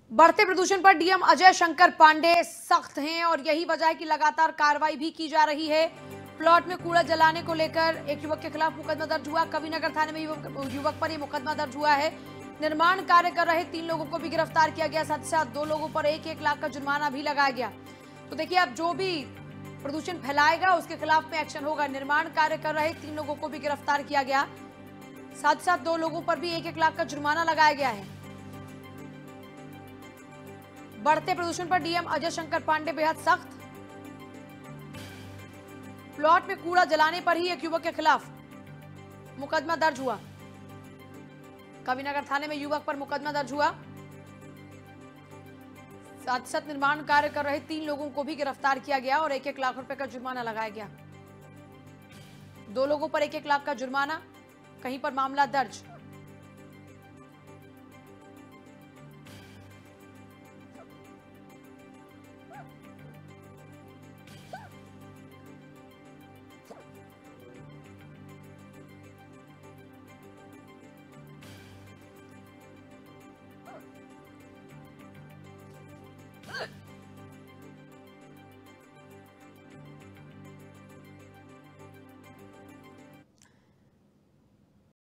बढ़ते प्रदूषण पर डीएम अजय शंकर पांडे सख्त हैं और यही वजह है कि लगातार कार्रवाई भी की जा रही है। प्लॉट में कूड़ा जलाने को लेकर एक युवक के खिलाफ मुकदमा दर्ज हुआ। कविनगर थाने में युवक पर यह मुकदमा दर्ज हुआ है। निर्माण कार्य कर रहे 3 लोगों को भी गिरफ्तार किया गया। साथ ही साथ 2 लोगों पर 1-1 लाख का जुर्माना भी लगाया गया। तो देखिए, अब जो भी प्रदूषण फैलाएगा उसके खिलाफ में एक्शन होगा। निर्माण कार्य कर रहे 3 लोगों को भी गिरफ्तार किया गया। साथ ही साथ 2 लोगों पर भी 1-1 लाख का जुर्माना लगाया गया है। बढ़ते प्रदूषण पर डीएम अजय शंकर पांडे बेहद सख्त। प्लॉट में कूड़ा जलाने पर ही एक युवक के खिलाफ मुकदमा दर्ज हुआ। कविनगर थाने में युवक पर मुकदमा दर्ज हुआ। साथ ही साथ निर्माण कार्य कर रहे 3 लोगों को भी गिरफ्तार किया गया और 1-1 लाख रुपए का जुर्माना लगाया गया। 2 लोगों पर 1-1 लाख का जुर्माना, कहीं पर मामला दर्ज।